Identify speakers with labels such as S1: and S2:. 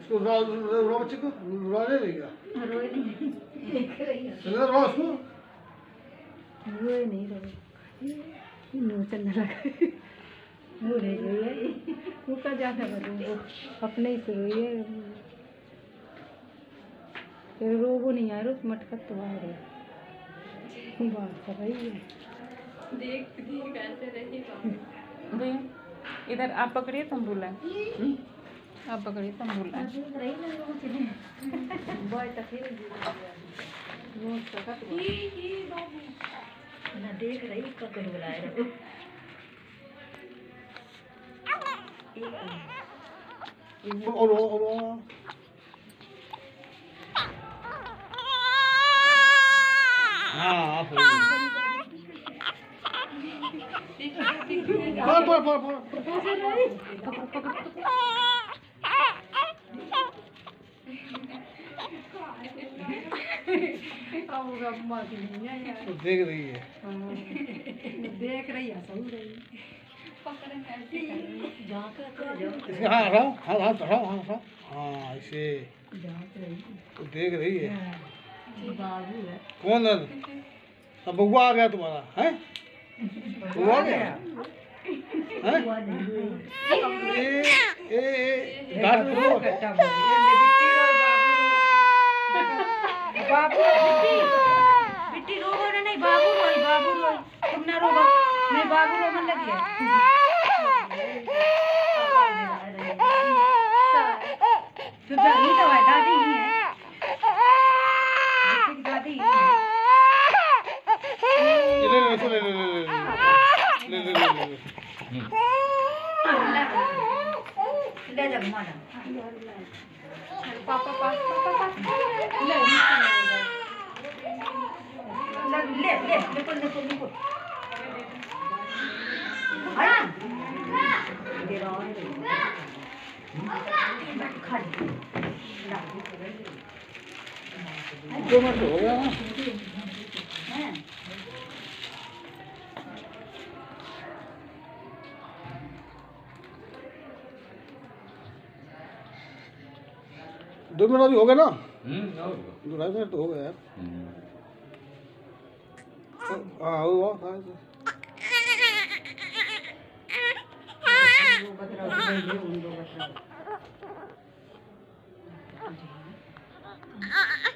S1: उसको रो बच्चे को रोने नहीं गया।
S2: रोए नहीं, देख रही है।
S1: चल रो उसको।
S2: रोए नहीं रोए। मुँह चलने लगा। मुँह नहीं रोए। मुँह का ज़्यादा करूँ अपने ही से रोए। फिर रो वो नहीं आ रहा, उस मटका तो आ रहा। बात कर रही है।
S3: देख देख ऐसे रही। इधर आप पकड़िए तुम बुलाएं। आप पकड़िए तुम बुलाएं।
S2: बॉय तो फिर वो सकत ना देख रही पकड़ बुलाए रहो।
S1: हाँ देख रही है।
S2: देख रही है सही रही।
S1: हाँ हटाओ, हाँ हाँ हटाओ, हाँ हटाओ, हाँ ऐसे देख रही है।
S2: बाबू है।
S1: कौन है? अब बउआ आ गया तुम्हारा है? बउआ आ गया है? गाड़ी में रो।
S2: बाबू बिट्टी रोगो ना, नहीं बाबू रोई तुम ना रोगो, नहीं बाबू रो मन लगी है। तो दादी तो है, दादी ही है, बिट्टी की दादी ही है। ले जा घुमा जा। पापा ले
S1: दो मिनट हो गया ना? दो मिनट अभी हो गए ना? 2-2.5 मिनट तो हो गए यार। हाँ हुआ
S2: जा।